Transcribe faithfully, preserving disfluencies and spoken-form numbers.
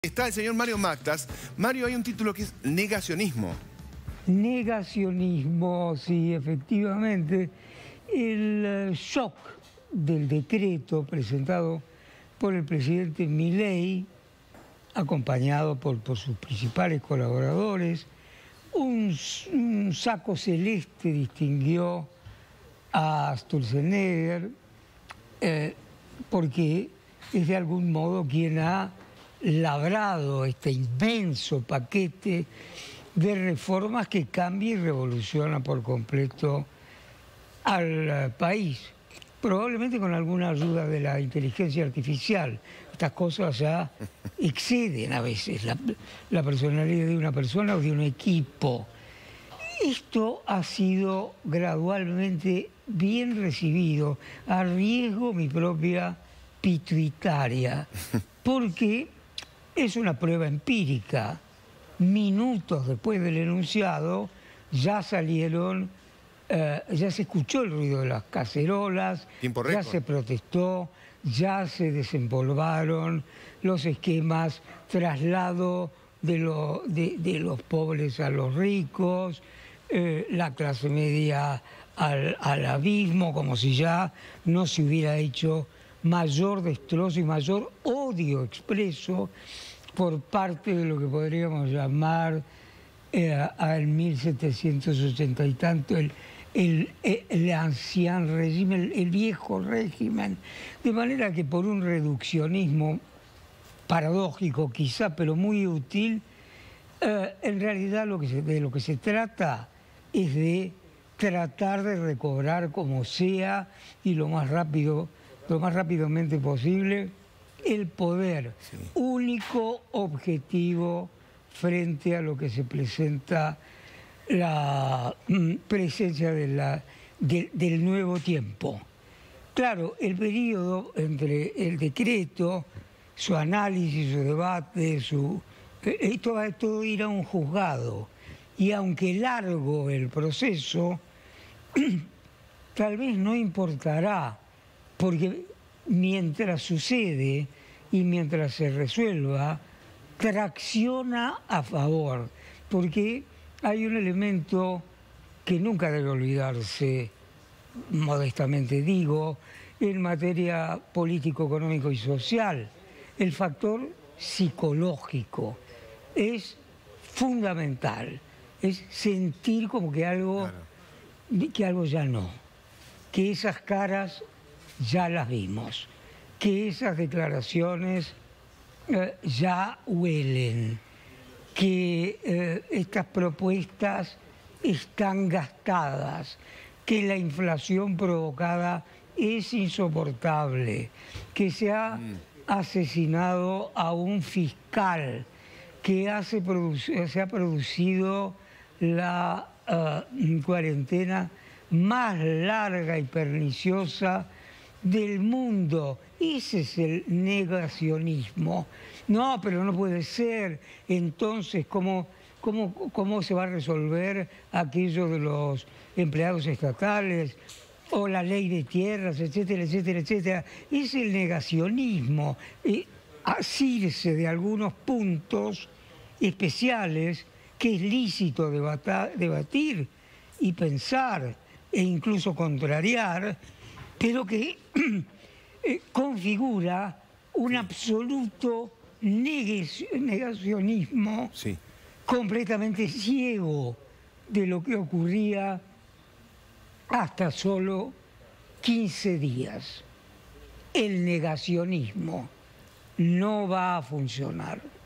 Está el señor Mario Mactas. Mario, hay un título que es negacionismo. Negacionismo, sí, efectivamente. El eh, shock del decreto presentado por el presidente Milei, acompañado por, por sus principales colaboradores, un, un saco celeste distinguió a Sturzenegger, eh, porque es de algún modo quien ha labrado este inmenso paquete de reformas que cambia y revoluciona por completo al país, probablemente con alguna ayuda de la inteligencia artificial. Estas cosas ya exceden a veces la, la personalidad de una persona o de un equipo. Esto ha sido gradualmente bien recibido, a riesgo mi propia pituitaria, porque es una prueba empírica. Minutos después del enunciado ya salieron, eh, ya se escuchó el ruido de las cacerolas, ya se protestó, ya se desempolvaron los esquemas, traslado de, lo, de, de los pobres a los ricos, eh, la clase media al, al abismo, como si ya no se hubiera hecho mayor destrozo y mayor odio expreso por parte de lo que podríamos llamar eh, al mil setecientos ochenta y tanto el, el, el ancien régimen, el, el viejo régimen. De manera que por un reduccionismo paradójico quizá, pero muy útil, eh, en realidad lo que se, de lo que se trata es de tratar de recobrar como sea y lo más rápido lo más rápidamente posible, el poder, sí. Único objetivo frente a lo que se presenta la mm, presencia de la, de, del nuevo tiempo. Claro, el periodo entre el decreto, su análisis, su debate, su, eh, todo, todo ir a un juzgado. Y aunque largo el proceso, tal vez no importará, porque mientras sucede y mientras se resuelva, tracciona a favor, porque hay un elemento que nunca debe olvidarse, modestamente digo, en materia político, económico y social. El factor psicológico es fundamental, es sentir como que algo, claro. que algo ya no, que esas caras ya las vimos, que esas declaraciones eh, ya huelen, que eh, estas propuestas están gastadas, que la inflación provocada es insoportable, que se ha mm. asesinado a un fiscal, que hace se ha producido la uh, cuarentena más larga y perniciosa del mundo. Ese es el negacionismo. No, pero no puede ser. Entonces, ¿cómo, cómo, cómo se va a resolver aquello de los empleados estatales o la ley de tierras, etcétera, etcétera, etcétera? Es el negacionismo. Eh, asirse de algunos puntos especiales que es lícito debata, debatir y pensar e incluso contrariar, pero que eh, configura un absoluto negacionismo sí. completamente ciego de lo que ocurría hasta solo quince días. El negacionismo no va a funcionar.